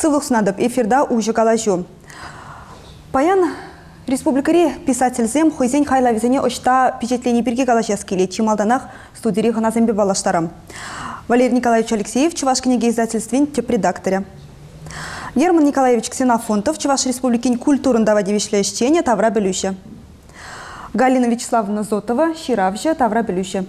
Сывлық сынадып эфирда ұжы калажу. Паян республикари писательзем хойзен хайлавизене очта впечатление бірге калажас келе чималданах студири ханазембе балаштарам. Валерий Николаевич Алексеев, Чуваш книги издательствен теп-редакторя. Герман Николаевич Ксенофонтов, Чуваш республикин культурын давади вишлещения Тавра Белюща. Галина Вячеславовна Зотова, Щиравжа, Тавра Белюща.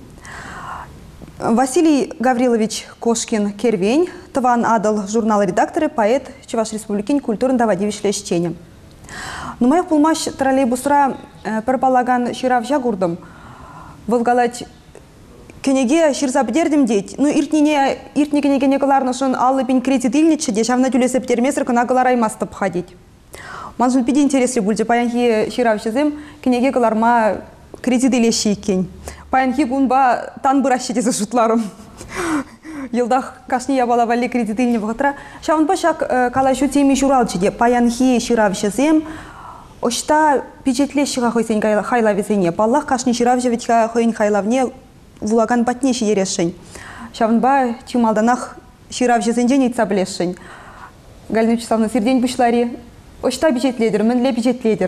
Василий Гаврилович Кошкин-Кервень, Тван Адал, журнал-редакторы, поэт, Чуваш республикин культурын давади вишлещения. Но моих пулмаш троллейбусра пропалаган Щиравжа гурдом. Волгалать кенеге ширзабдердим деть. Ну, иртни кенеге неколарно шон аллы пень кредит ильниче, дешавна тюлесе птермеср, кона галарай мастап ходить. Манжун пиди интересли бульде, паянхи ширавшизем, кенеге галарма кредит илещи кен. Паянхи гунба тан быращите за шутларом. Елдах кашни ябала вали кредит ильни вахтра. Шаван башак калашу теми журалчиде, паянхи ширавшизем, ошта печатлещиха хойсень хайлавизене. Паллах кашни ширавжевичка хойн хайлавне, вулаган батнеши ерешень. Шавнба чималданах ширавжезенжен итсаблешень. Галина Вячеславовна сердень бушлари. Ошта бюджет-лидер, мен ле бюджет-лидер.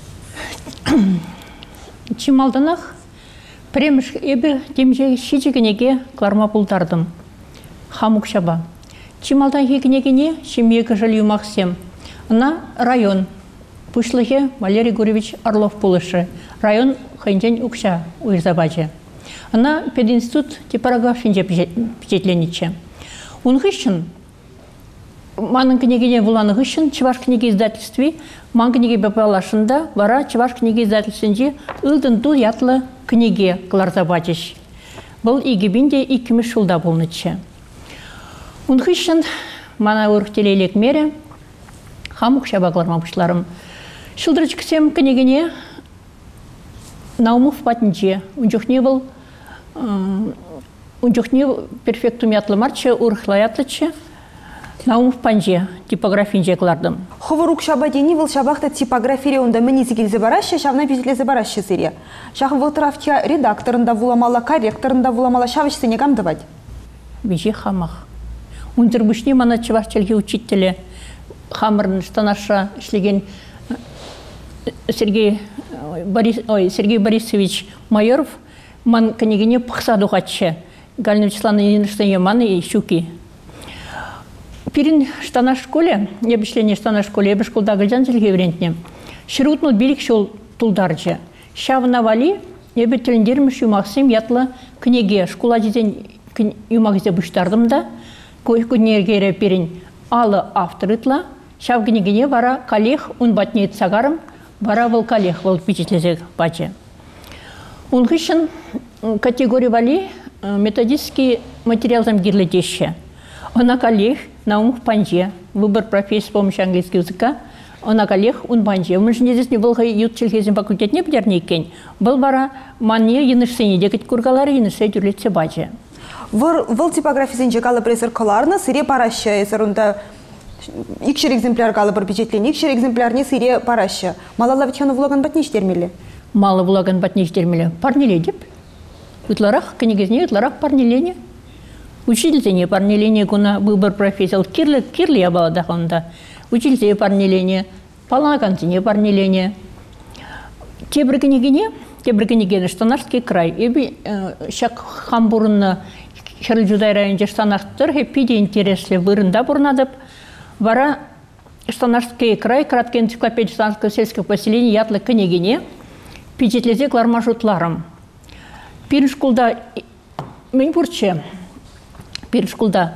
Чималданах премш эбе темже шичигенеге кларма пултардым. Хамук шаба. Чималдан хигенегене шемьега жилью максим. На район. Пушлыхе Валерий Гурьевич Орлов пулышы. Район хэнжен укша уйрзабаче. Она пединститут типографинже впечатлениче. Он хыщен, манын книгине вуланы хыщен, Чуваш книги издательстве, ман книги бепалашында, вара Чуваш книги издательственде ылдын тул ятлы книге кларзабачеш. Был игибинде икимиш шулда болныче. Он хыщен, мана урхтелейлек мере, хамук шабакларма бушларым. Шылдырыч ксем книгине наумов патнче, унчухне был унчухне перфектум ятлы марче урхлаятлыче, наумов панже, типографинже клардым. Ховарук шабадени был шабахта типографире унда менизигил забараща, шавна пизле забараща сыре. Шах вылтыравтя редакторында вуламала, корректорында вуламала, шавычсы негам давать. Бежи хамах. Унтырбышне мана чувашчелге учителе хамырын штанаша шлеген Сергей Борисович Майоров ман книгине пахсаду хатче. Галина Вячеславовна Ильинична маны и щуки. Пирин штана школе, я бешлене штана школе, я бешколда гальджан Сергей Врентне. Ширутнул берег шел тулдарче. Шавна вали, я бе телендермиш юмахсим ятла книге. Школа дизень юмахзе буштардым да. Койкунергере пирин алы авторытла. Шав книгине вара калех он батнеет сагарым. Вара вол калех вол впечатлезек баче. Он хыщен категории вали методический материал там гирлетеща. Он калех наумов панже, выбор профессии с помощью английского языка. Он калех он панже. Мы же здесь не был ют челхезен факультет не пьернейкен. Был вара мане янышсене декать кургалары янышсе тюрлетсе баче. Вол типографии зенчекала прессер коларна сыре параща эсерунда. Икшер экземпляр калы бір впечатление, икшер экземпляр не сыре параща. Малала вичхану влаган батниш термели? Мало влаган батниш термели. Парнеле деп. Утларах, книгизне, утларах парнелене. Учительзене парнелене, куна выбор профессия. Кирли я была даханда. Учительзе парнелене, палаганзене парнелене. Тебр книгине, Штанарский край. Эби шак хамбурна Херлджудай районде Штанарстыр, хепиде интересли вырында бурнадып. Вара Штанарский край, краткий энциклопедия Штанарского сельского поселения, ятлы книгине, впечатлезе клармажутларым. Пиршкулда, мен бурче, пиршкулда,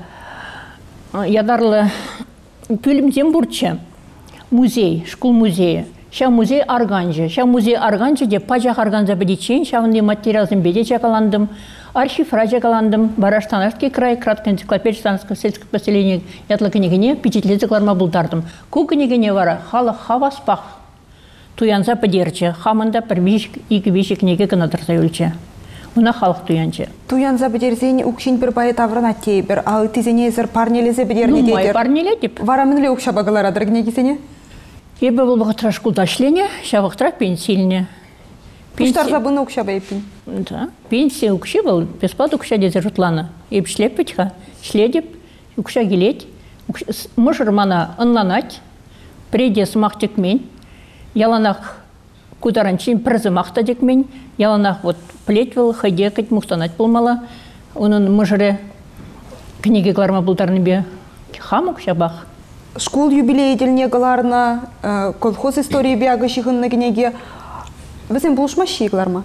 ядарлы пүлімзем бурче, музей, школ музея. Ша музей Арганжи, де пажах Арганза бедичен, шавынды материалзым беде чакаландым, архивра чакаландым, бара Штанарский край, краткий энциклопедия Штанарского сельского поселения, ятлы книгине, впечатлезе кларма булдардым. Ку книгине вара, хала хаваспах, туянза подерче, хаманда первиш и квиши книги канатрса юльче. Уна халк туянче. Туянза подерзень укшин пер поэт аврана тейбер, а ты зенезер парнелезе подерни дедер. Ну, май парнеле деп. Вара мен ли укша багалара дорогнеги сене? Ебе был бахтра школда шление, шавахтра пенсильне. Пуштар забыны укша бейпин. Да, пенсия укши был, бесплат укша дезе жутлана. Еб шлепетха, шледеп, укша гилеть. мышыр мана ынланать, преде смах текмен, яланах кутаранчин прозымахта текмен, яланах вот плетвел, хайдекать, мухтанать полмала, onun мышыре книги кларма бултарныбе хамук шабах. Школ юбилей делне галарна, колхоз истории бягы шихын на книге. Везем булшмащи кларма?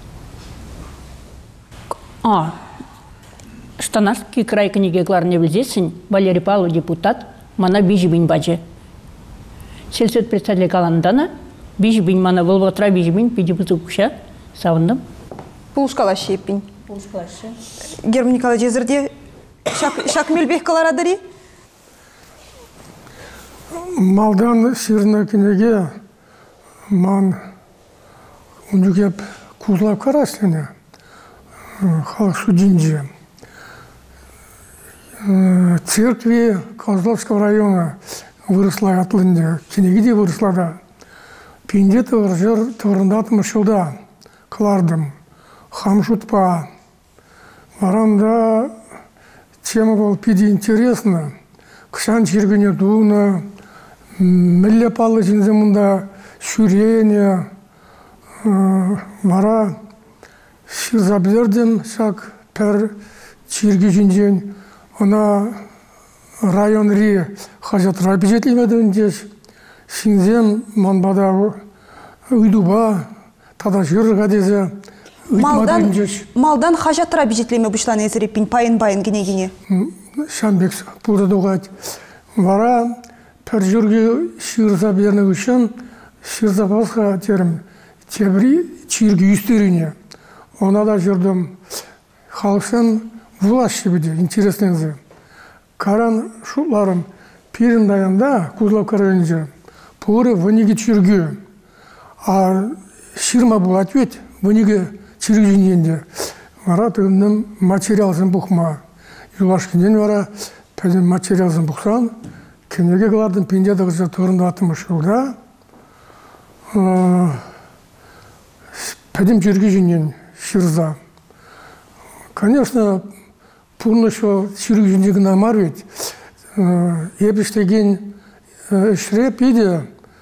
Штанарский край книги кларне вылзесін, Валерий Павлов депутат, мана бижи бин бачы. Сельсет представитель каландана, бижи бин мана волватра бижи бин пиди бузукша, савындым. Булшкалащи еппин. Булшкалащи. Герман Николаевич Езерде, шак мельбех каларадари? Малдан сирна книге ман ундюкеп кузлап караслене халық судинже. Церкви Козловского района выросла атлынде, кенегиде выросла да. Пенде тывыржыр тывырындатым шылда, кылардым, хам шутпа. Варанда тема был пиди интересно, кшан чиргене дуна, милле палы жинземында шүрене, вара ширзабдерден шак пер чирги жинжен, она район ри хажат рабижетлемеден деш, шинзем манбада уйдуба, тада жырга дезе, уйдмаден деш. Малдан хажат рабижетлеме бушлан езереппин, пайын-байын гене-гене. Шамбек пулда дугать. Вара пер жырги ширзабдерне үшін, ширзабасха терім, тебри чирги үстерине. Она да жүрдім халқын власть биде, интереснензе. Каран шуларым пирин даянда Кузлов карайынже, пуры ваниге чирги. А ширма был ответ, ваниге чиргиненде. Вара тыгным материалзын бухма. Юлашкинен вара пәден материалзын бухсан, кенеге кылардын пендедігізі тұрында атымыш жылда. Пәдем чиргинен ширза. Конечно, полностью чиргинен намар ведь. Ебіштеген шреп иде,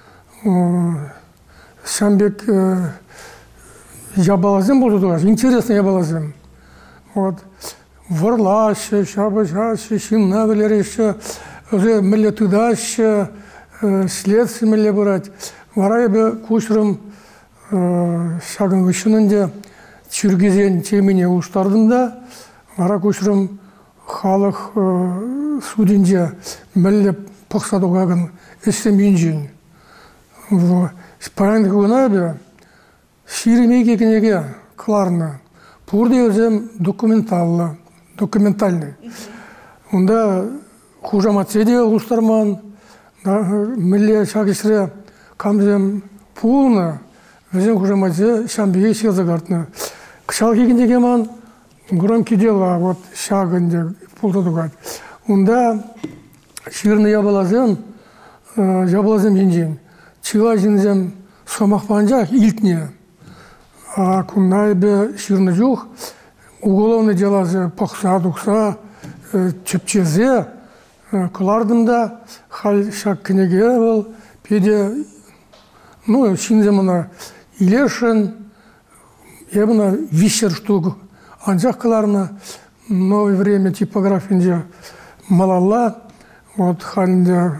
Шамбек ябалазым болды, интересно ябалазым. Вот. Варлаще, шабашаще, шиннавелереще, мілі тыдаще, следствие мілі бұрать. Варай бі көшірім шағын үшінінде чүргезен теміне ұштардында, вара көшірім халық судинде мілі пықсады қағын істемейін жен. Паяндық өна бі ширемей кекенеге қыларына. Пұрды өзім документальный. Онда хужаматседе ұлыстарман, мілі шағышыры камзем пулны, өзім хужаматсе шамбеге шелзағартны. Кышал кекенеге ман громки дела, вот шағынде пулды дугать. Онда ширны ябалазым жинжен. Чыла жинзем сомақпанжақ илтне. А кунайбе ширны жоқ, уголовный делазы пақса-дұқса, чепчезе, кылардымда хал шак кенеге был, педе, ну, шинземына илешен, ебына вишер штук, анжақ кыларына, новое время типографинде малалла, вот халінде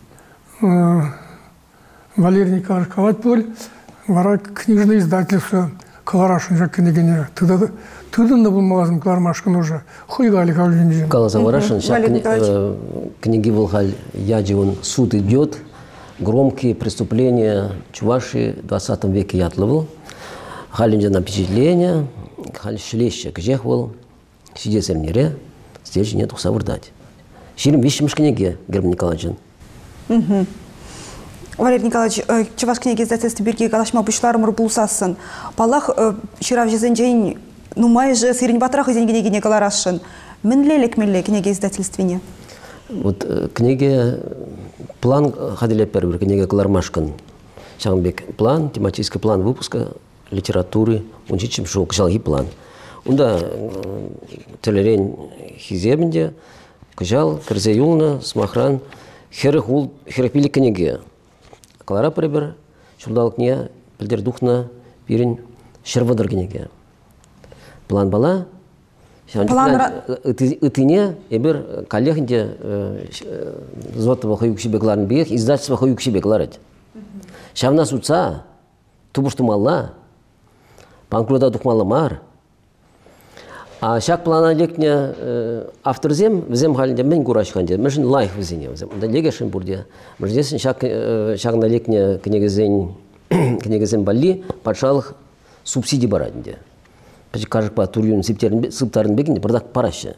Валерий Николаевич Калатполь, вара книжное издательство Каларашын жак кенегене. Тыдында был малазым Калармашкин уже. Хуйгали кавлинжин. Калаза Варашин, книги Волхаль Яджион суд идет. Громкие преступления Чувашии в 20 веке ятлывал. Халинжа на впечатление, халь шлеща кжехвал, сидесем нере, здесь нет усавырдать. Ширим вещим книги, Герман Николаевич. Валерий Николаевич, Чуваш книги издательства Бирги Галашма Бушлармур Булсасын. Палах вчера в Жезенджейн, ну майже сирень батрах из книги Галарашин. Менлелек мелле книги издательстве. Вот книги план ходили первый, книга Галармашкан. Шамбек план, тематический план выпуска литературы, он чичим шел, кшалги план. Унда телерень хизебнде, Кыжал, кірзе юлны, смахран, херекпилік кінеге. Калара пребір, шулдалық не, пілдер духна, бірін шырвадыр кінеге. План бала, ытыне, ебір коллегінде зотова хойукшибекларын бейх, издательство хойукшибеклар еді. Шавна сутса, тубуштумалла, панкулада духмалла мар. А шак плана лекне авторзем, взем халінде мен гурашханде, мәшін лайх візене, да легешін бұрде. Мәждесін шағына лекне кінегізен балли, патшалық субсидий барадінде. Пәчі кажықпа турюн сыптарын бекінде бірдақ парашы.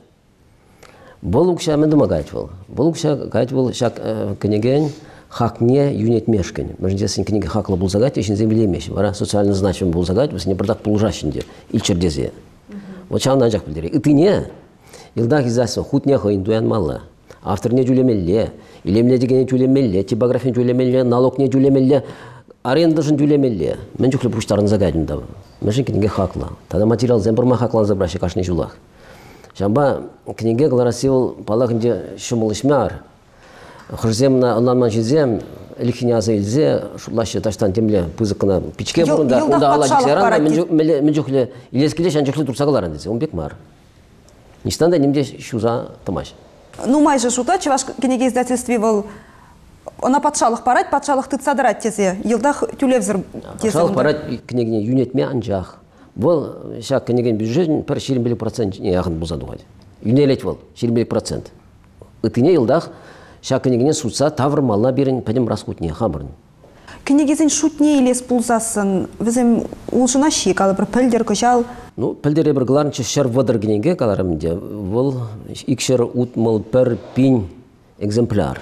Бұл ұқша мәнді мағайт бол. Бұл ұқша ғайт бол шак кінеген хақне юнет мешкін. Мәждесін кінеге хақлы бұлзағайт, ешін землемеші. Вара социально значим бұлзағайт, весіне бірдақ бұлжашынде, илчердезе. Вот чау на жак білдері. Итыне, илдақ изасы хутне хойын дуян малы. Автор не жүлемелле, илемле дегене жүлемелле, типографин жүлемелле, налог не жүлемелле, арендажын жүлемелле. Мен жүклі пұштарын загайдым. Мәшін кінеге хақла. Тада материал зәмбірма хақлан забрашы қашны жүлақ. Жамба кінеге гларасивыл палағынде шымыл ішмәр. Хырземна ұнанман жезем, лихине аза илзе, шулашы таштан темле пызықына пичке бұрында, онда ала жексеранда, мен жүклі илескеле шан жүклі тұрсағыларын десе, он бек мар. Ништанда немде шуза тамаш. Ну, майже шута, чеваш кінеге издательстве был, она патшалық парать, патшалық тыт садырат тезе, елдах тюлевзір тезе. Патшалық парать кінегіне юнетме анжақ. Бұл шақ кінеген бюджетін пір 20% не яғын бұлзадуғады. Юнелет бұл, 20%. Үтіне елдах шақ кінегіне сұтса тавр малла берін пәдім расқутне қамырын. Кінегезін шутне елес бұлзасын, візім ұлшына шек, алы бір пілдер көшал. Ну, пілдері бір ғыларыншы шыр вадыр кінеге қаларымде. Бұл икшір ұтмыл пір пин экземпляр.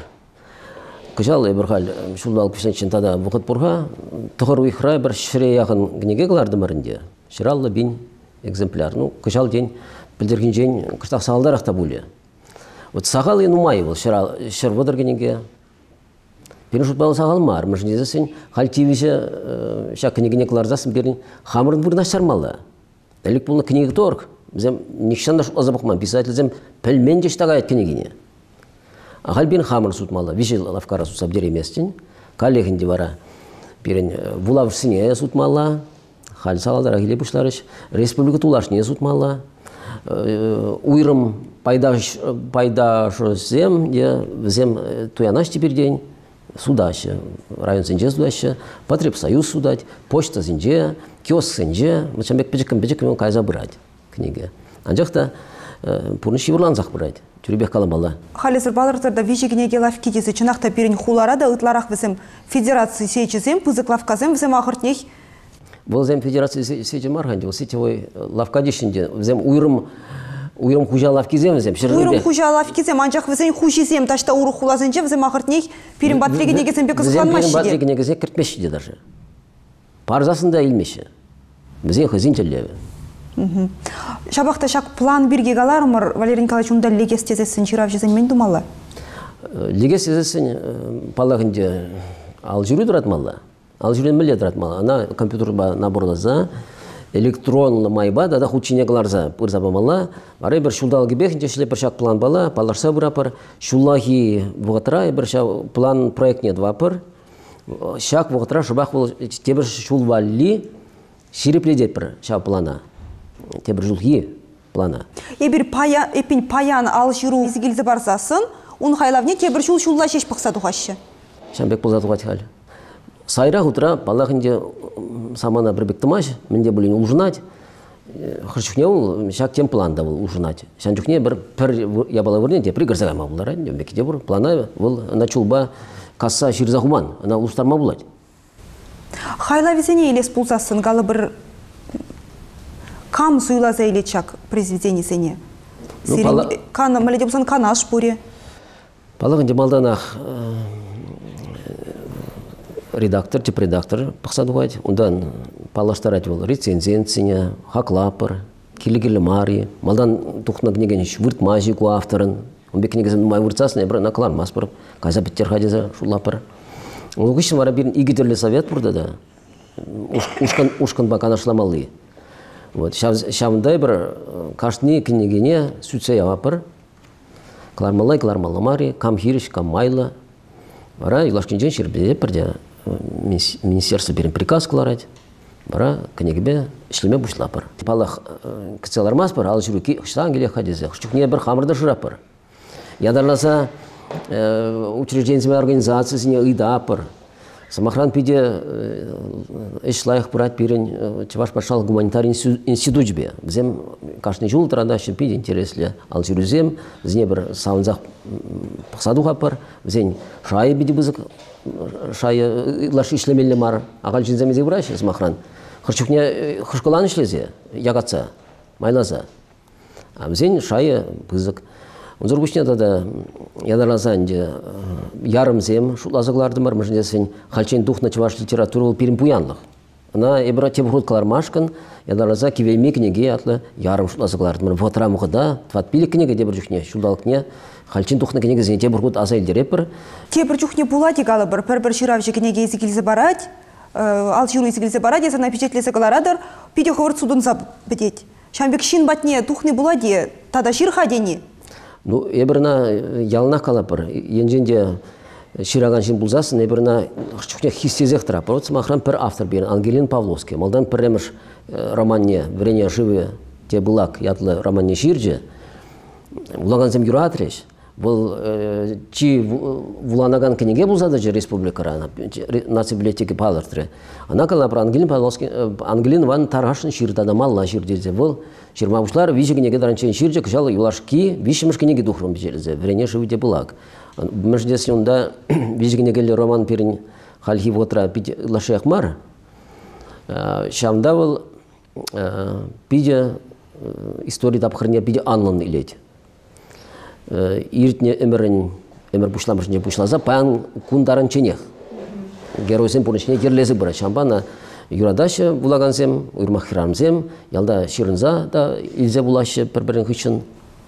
Көшал бір қал шулдалық пішнечін тада бұқыт бұрға, тұғыр ұйқыра бір шыре яғын кінеге қаларды мәрінде. Шыраллы бин экземпляр. Ну, көшал ден пілдерген жен күштақ сағалдар ақта бөлі. Вот сағал ең ұмай бұл шыр вадыр кінеге. Берін шутбалы сағал мар. Мұжын езесін қал тивіші шақ кінегіне қыларзасын берін қамырын бұрына шармалы. Әлік бұлына кінегі торг. Бізем некшанда шутлаза бұқман. Писатель пәлмен де штағайт кінегіне. Ағал берін қамыр сутмалы. Вишел лавкара сутсап дереместін. Коллегінде бара берін вулавышсыне сутмалы. Қал сағалдар әгеле бұшларыш. Республика тулашыне сутмалы. Уйрым пайдашы зем, зем туянаш теперь день. Судашы, район зенже судашы, потребсоюз судать, почта зенже, киоск зенже, мычамбек бежекім кайза бұрад книге. Анжақта пұрныш еврланзақ бұрад, түребек каламалы. Халезір балыртарда вижі кінеге лавки десе, чынақта берін хулара да ұтларақ візім федерации сейчізем, пызық лавказем візім ағыртнех. Бұл зем федерации сейчім арғанде, сетевой лавка дешінде, візім уйрым хужа лавкизем візем. Уйрым хужа лавкизем, анжақ візім хужизем, ташта уру хулазенже візім ағыртнех, перін батреге негесен бек қызғанмашы де. Перін батреге негесен кіртмеші де даже. Парзасында илмеші. Візен хызин телеві. Шабақта шақ план бірге қалар ұмыр, Валерий Николаевич, онда легес тезесін жирав жезен мен думалы? Легес тезесін палағынде ал жүрі дұратмалы. Ал жүрен мүлі дұратмалы. Ана компьютерба наборлаза, электронлы майба, дада худшине қаларза пырза бамала. Ары бір шулдал гебехінде шіле бір шақ план бала, паларса бұрапыр. Шуллахи бұғытыра, бір план проектне двапыр. Шақ бұғытыра, шыбақ бұл тебір шулвалли, ширепледет бір шақ плана. Тебір жылғы плана. Ебір эпин паян ал жүру изгілзі барзасын, он хайлавне тебір шулла шеш пықсаду қашы. Шамбек бұлзаду қатығал. Сайра ғытыра, палағынде самана бір бектімаш, менде бұлін ұлжынат. Хыршықне ол шақ тем планда бұл ұлжынат. Шанчықне бір ябала вырне, тепір ғырзағама бұлар. Бекеде бұр плана бұл начулба касса ширзағуман, ана ұлыстарма бұлад. Хайлавезене елес бұлзасын, ғалы бір кам суйлаза или чак произведение сене? Маледе бұсан канаш бұре? Палағынде малданақ редактор, тип-редактор пақсадуғайды. Ондан палаштарат бол рецензенцияне, хақлапыр, келі-келі мари. Малдан тұқына кнеген выртма жеку авторын. Он бек кнегезен май выртсасын, ебір накаланмас бұрып. Қайза біттер қадезі шулапыр. Ол күшін вара бірін игітерлі совет бұрды да. Ушқан ба канашламалы. Шавындай бір қашны кнегене сүтсе явапыр. Клармалай, клармаламари, кам хириш, кам майла. Бара, илашкинжен шербеде перде министерство берем приказ кларать. Бара, книгбе, шлеме бушлапар. Палах кцелармас пар, ал жируки, хштангеле хадизе. Хштукне бір хамырда жырапар. Ядарласа учреждение организации сине ыдапар. Самохран пиде эшлайх брать пирен чеваш пошел гуманитарный институт бе. Взем каждый жил традащин пиде интересли алжирузем, зне бір саунзах пахсадуха пар, взен шая биде бызык, шая лаши шлемелле мар, агал жинзем изе брать самохран. Хрчукне хршколан шлезе, ягатса, майлаза. А взен шая бызык. Унзор гушне да ядарлазанде ярым зем шутлазыгларды бар мыжнесен халчен духна чуваш литературу пирим пуянлык. Ана эбра тебрут калармашкан ядарлаза кивейми книги атлы ярым шутлазыгларды бар. Фотрамыгыда тватпили книга дебр жухне шулдалыкне халчен духна книга зен тебрут азайлдерепер. Тебр жухне булати галы бір пір ширавчы книги изикилзе барать, ал жиру изикилзе барать, esa напечатлесе галарадыр, пиде ховырт судын зап бітет. Шамбек шин батне тухны буладе, тада шир хадени. Ну, эберна ялна калапыр. Енженде шираган шин булзасын, эберна хчукне хистезех трапыр. Вот самохран пер автор берен, Ангелин Павловский. Малдан перемеш романне «Врение живые те булак» ятлы романне ширже. Улаган зем юратреш. Был чи вуланаган книге булзады же республикара, наци библиотеки палыртыры. Ана калапыр Ангелин Павловский, Ангелин ван тарашын ширдада малла ширдезе. Был Ширмабушлар вижигнеге даранчен ширже кжалы юлашки вишимыш книги духром бежелезе. Врене живые булак. Междес юнда вижигнегели роман перин хальхи вотра пить лашех мар. Шамда был пиде истории тапхарне пиде анлан илеть. Иртне эмерен эмер пушламышне пушлаза пан кун даранченех. Геройсен пурничне герлезе бра шамбана юрадашы булагансем, уйрмахирамзем, ялда ширынза да илзе булашы бір-бірін хычын.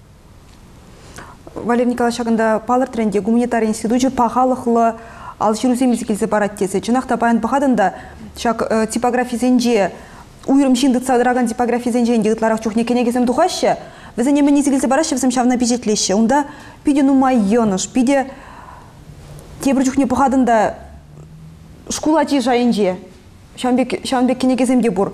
Валерий Николаевич агында палыр тренде гуманитарий институтчы пағалықлы алжирузем изікілзе барат тесе. Чынақта баян пақадында шак типографизенже, уйрым шиндық садыраған типографизенже индегітларақ чухне кенегезем дұғашы, візіне мен изікілзе барашы візім шавна бежетлеші. Онда пиде нумай йоныш, пиде тебір чухне пақадында шкулачи жайынже. Шамбек кенегеземде бур.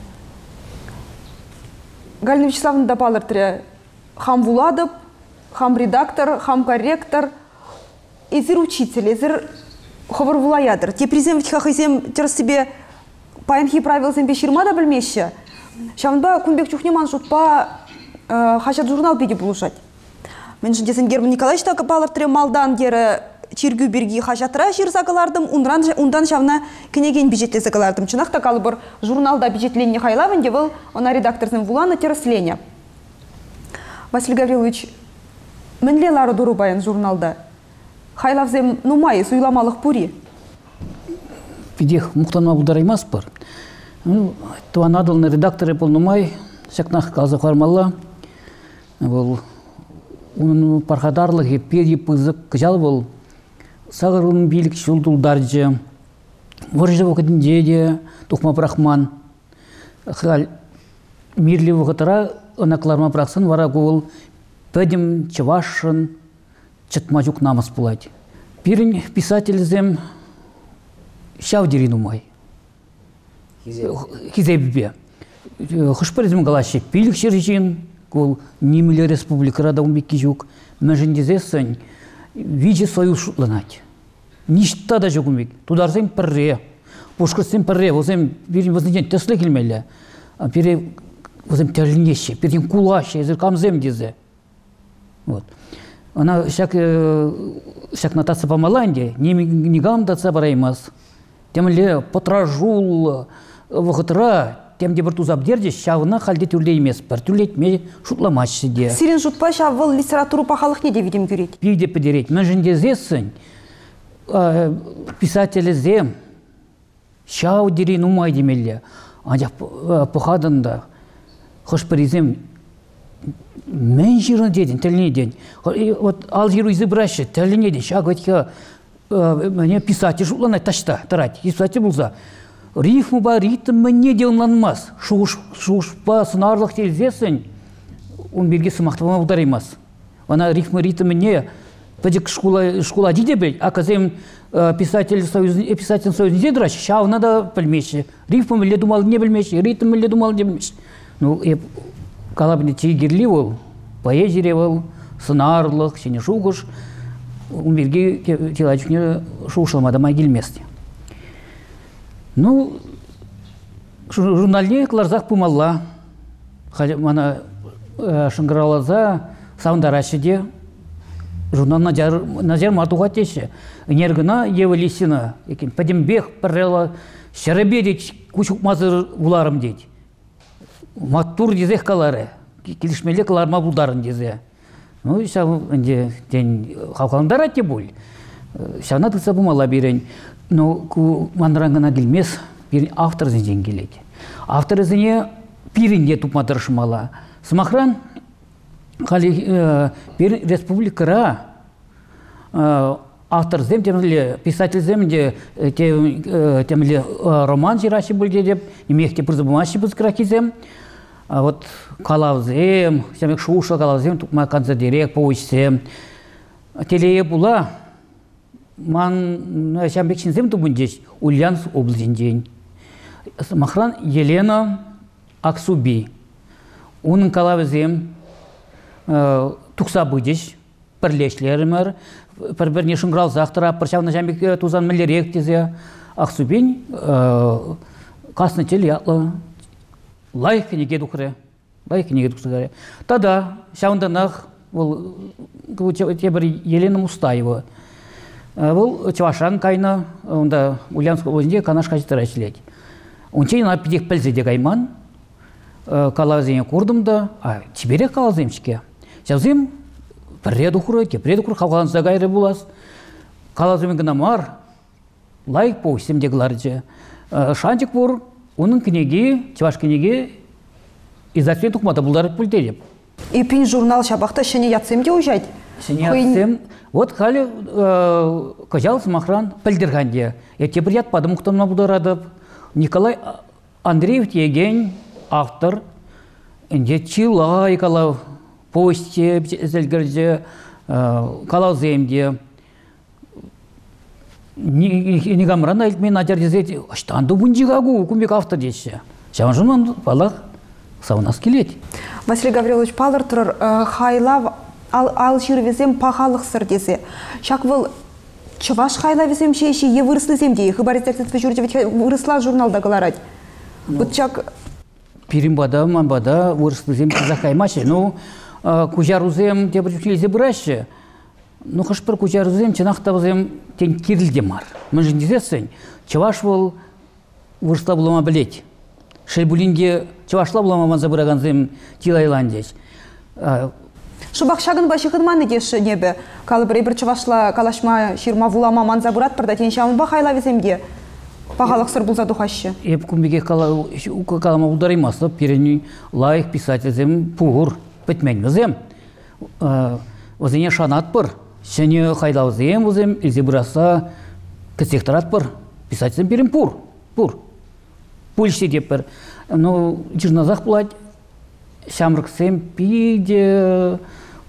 Галина Вячеславовна да палыртыре. Хам Вуладов, хам редактор, хам корректор. Эзір учитель, эзір ховыр вулаядыр. Те презем втихах изем терс себе паянхи правил зембе ширма да білмеші. Шамба кунбек чухнеман шутпа хашат журнал беде булушать. Мен жындесен Герман Николаевич да палыртыре малдан дері чиргü берги хажатыра жир сакалардым, ундан шавна кенеген бюджетле сакалардым. Чынақта калы бір журналда бюджетленне хайлавын, де был она редакторзен вуланы тереслене. Василий Гаврилович, мінле лары дұру баян журналда? Хайлавзем нумай, суйламалық пури? Пидех мұқтанма бұдараймас бар. Туан адылны редакторы бұл нумай, сәкнақ қалзы қармалла. Бұл оның пархадарлығы пері пызық кжал бұл сағырын билік шулдулдаржы, варжы вақытынде де тұқма брахман. Хал мирлі вақытыра ынақларма брахсын вара гол пәдім чывашын чытмажук намыс бұлайды. Пирін писательзем шавдерин умай. Хизебе. Хышпаризм галаши пилік шержин, гол немелі республикара да умбекки жук. Мәжіндезесін виде свою шутланать. Ништа да жогумик. Тударсем парре, пушкасем парре, возем бирим вознеден тесле келмеле. А пере возем терлинеше, перем кулаше, зеркамзем дезе. Вот. Она всяк нататься по Маланде, не гамдаться бараймас. Тем ле потражул вахытра, тем де бартуз абдерде шавына халде түрлеймес, бір түрлетме шутламач сиде. Сирен шутпа шавыл литературу пахалық не де видим көрет? Пиде подереть. Мен жіндезесін, писателі зем, шау дерен умай демелі. Анжақ пұхадында, хошпаризем, мен жирын дедін, тіліне дедін. Вот ал жиру изы бұрашы, тіліне дедін. Шау көтке писатель шутланай ташта, тарать. Писатель бұлза. Рифму бар, ритм мне деунланмас. Шуш па сынарлық телзесін, он берге сымақтыма бұдараймас. Она ритмы не пойдет школа дидебель, а казем писатель союз не драчь, ща надо пельмеши. Рифмы ли думал не пельмеши, ритмы ли думал не пельмеши. Ну, и калабни тигерливал, поэзеревал, сынарлық, сене шуғыш, умерге телачуне шуғышламада майгел месте. Ну, журналне кларзақ пумалла, мана шыңғыралаза саундарашыде, журнал Назар Матуға теші, энергіна евелесіна, падембек паррела, шарабедеч күшік мазыр уларым дейді. Маттур дезех калары, келішмелі каларма бұлдарын дезе. Ну, сейчас день халқандар атте бұл. Шана тыса бумала берен. Но ку манрангана келмес, автор зенден келеді. Автор зене пиринде тупматыр шымала. Смахран, республикара автор зем, темле писатель зем, темле роман жираши бульде деп, немехте призабумаши бузкраки зем. А вот калавзем, семек шуша калавзем, тукма канцедерек поучсем. Телее була, ман шамбек шинзем тубундеш, Ульяновск областен. Махран Елена Аксуби. Унын калавзем тукса будеш, пірлешлерімер, бір-бірне шыңғырал зақтыра, біршавна шамбек тузан мілерек тезе. Аксубин қасны тел ятлы. Лайк книги духре, лайк книги духре. Тогда шаунданах был тебер Елена Мустаева. Был чавашан кайна, онда Ульяновск области канаш качестве члеть. Он чей на пятих пельзеде гайман, калазине курдымда, а теперь калазимчике. Сейчас предухры халкан загайры булас, калазиме гнамар, лайк по всем дегларде. Шантик бур. Onun книги, чаваш книги, издательный тухмата булдар пультелеп. И пин журнал шабахта шене ятсем де уезжать. Шене ятсем. Вот хали кажал смахран пельдерганде. Эти прият падам уктамна булдарадып. Николай Андреев Егень, автор. Инде чила и калав посте зельгерде, калав земде. Нигамран айтмен адердезет, аштанды бундигагу, кумбек автор десе. Шамжунан балах саунас келет. Василий Гаврилович палыр тұрыр, хайлав ал жирвезем пахалық сыр десе. Шак был чываш хайлавезем шеші е вырыслызем дей. Хыбарецтерсетве жүрде вырысла журналда галарать. Вот чак... Пиримбада, манбада, вырыслызем захаймаше. Ну, кужарузем тебрючилзе браше. Ну, хашпыр кучарызем, чынақтабызем тен кирилдемар. Мен же дезесен, чаваш бол вырсла булама білет. Шельбулинде чавашла булама манзабыраганзем Тилайландес. Шубақ шағын башы қыдманы деші небе. Калыбыр бір чавашла калашма ширма вулама манзабырат бірда тен шамын ба хайлавеземде. Пағалық сыр бұлзаду қашы. Еп күмбеге калама бұлдараймасы, перені лайық писательзем пұғыр бітменмізем. Өзіне шанат бір. Шене хайдауызем өзем, илзе бұраса кісекторат бір. Писательзем берем пұр. Пульште деп бір. Ну, жырназақ бұлад, шамрықсем пиде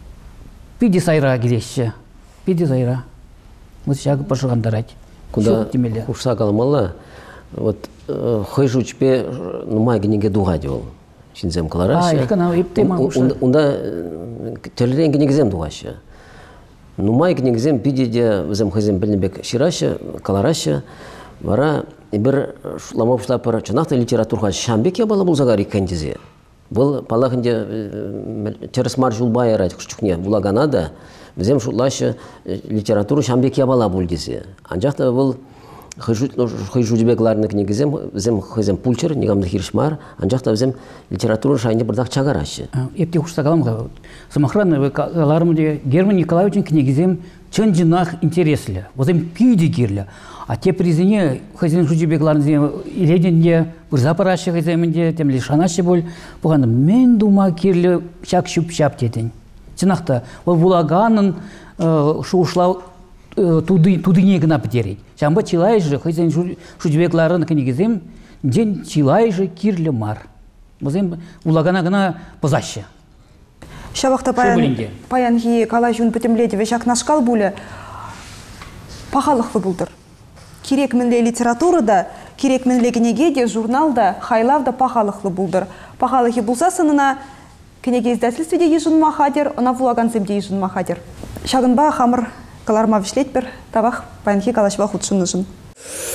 сайра келеші. Пиде сайра. Осы шағы пашығандарать. Куда курса каламалла, вот хойжу чпе нумай генеге дугадил. Шинзем калараши. Унда телерен генегзем дугаши. Нумай генегзем пидеде взем хозем бельнебек шираши, калараши. Вара бир шламов шлапар чанахта литературга шамбек я бала булзагари кандизе. Был палахынде тересмар жулбай рать кушчукне булаганада. Взем шутлашы литературу шамбек я бала булдизе. Анжақта был хыжудебекларны книгизем, взем хозем пульчер, негамды хиршмар, анжақта взем литературу шайне бардақ чагарашы. Епте хушта каламға. Самохранны каларымде Герман Николаевичен книгизем чын жинах интереслі. Возем пиде герлі. А те призине хозем жудебекларны иледенде, бұрзапарашы хоземінде, темлі шанашы бол, бұғаны мен дума керлі шак-шуп-шап деден. Чынақта, ол булаганын шуышлау тудыне гына бідерейд. Жамба чилай же, хозяин шудебекларын книгизем, ден чилай же кирлі мар. Бізем булагана гына позашы. Шабақта Шөбілінде. паянги кала жун пөтемледі ве шакнашкал буле пахалықлы булдыр. Керек мінле литературада, керек мінле кенеге де журналда, хайлавда пахалықлы булдыр. Пахалықы булса сынына кенеге издательстве де ежін махадер, она вулаганцем де ежін махадер. Шагынба хамыр каларма вишлет бір табақ паянги калашба худшыны жын.